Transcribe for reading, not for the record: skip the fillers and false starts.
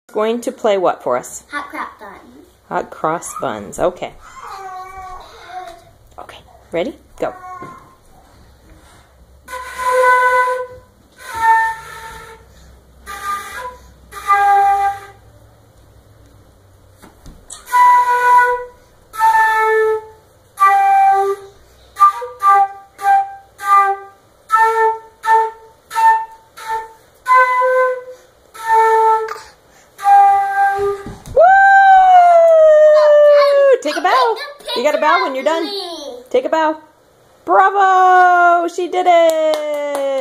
Going to play what for us? Hot Cross Buns. Hot Cross Buns. Okay. Okay. Ready? Go. Take a bow. You got a bow when you're done. Take a bow. Bravo! She did it!